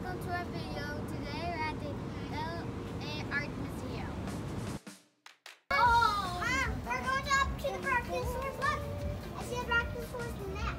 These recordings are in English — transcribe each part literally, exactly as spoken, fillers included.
welcome to our video. Today we're at the L A Art Museum. Oh! Ah, we're going up to the Brachiosaurus. Look! I see a Brachiosaurus neck.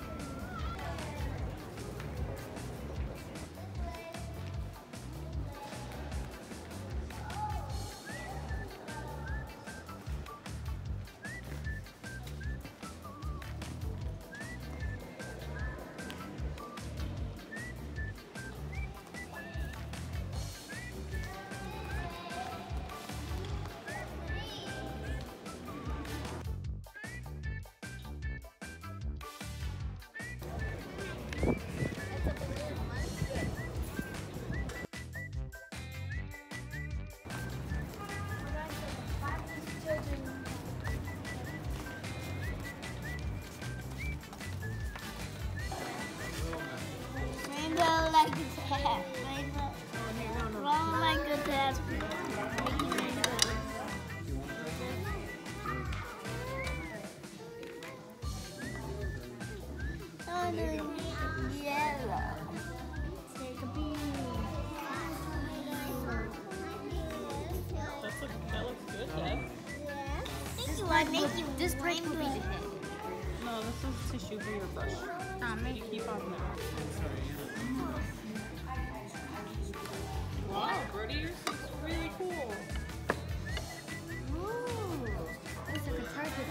Rainbow like that. Rainbow. Wrong like that. Oh, no, yellow. Take a beat. That's look, that looks good, Deb. Yeah. Thank you. I make you this break will be the head. No, this is tissue for your brush. Um, you keep on that. Wow, Brody, yours looks really cool. Ooh. Looks like a target.